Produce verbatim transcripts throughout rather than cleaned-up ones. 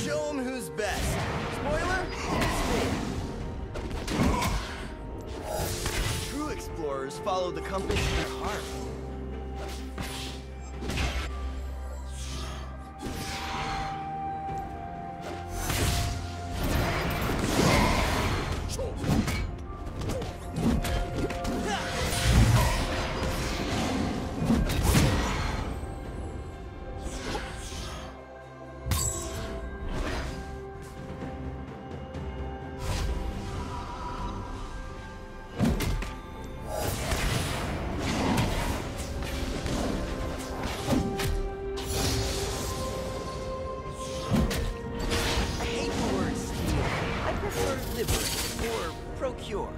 Show 'em who's best. Spoiler, it's me. True explorers follow the compass in their heart. Or procure.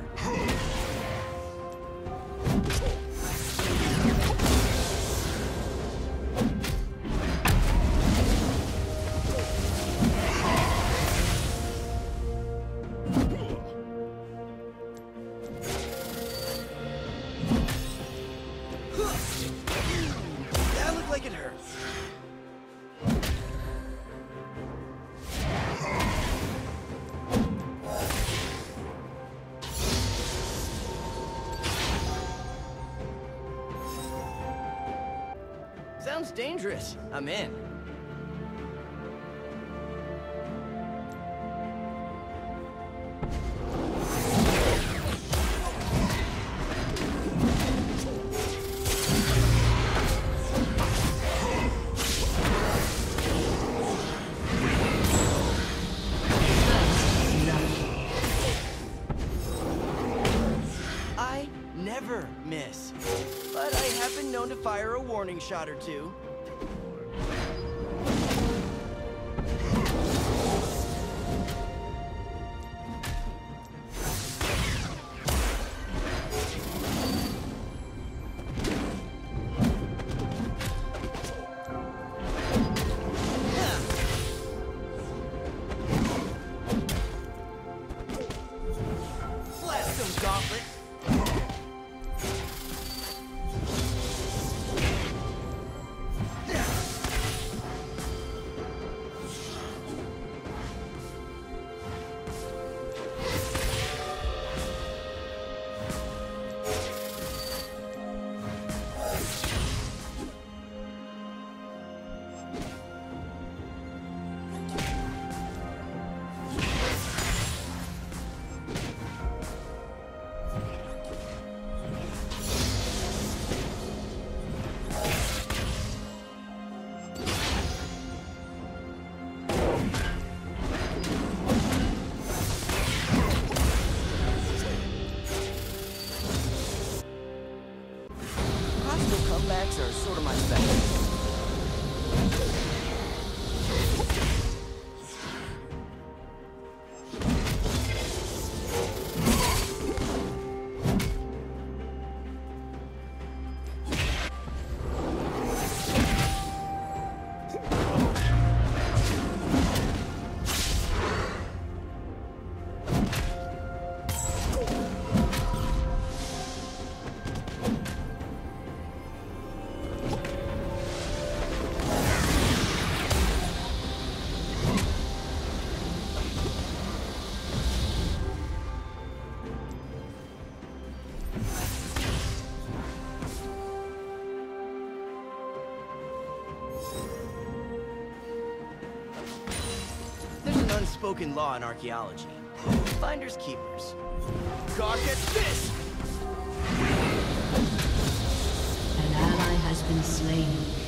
That looked like it hurts. Sounds dangerous. I'm in. I never miss. But I have been known to fire a warning shot or two. Blast them, gauntlet! Comebacks are sort of my specialty. Unspoken law in archaeology. Finders keepers. God gets this! An ally has been slain.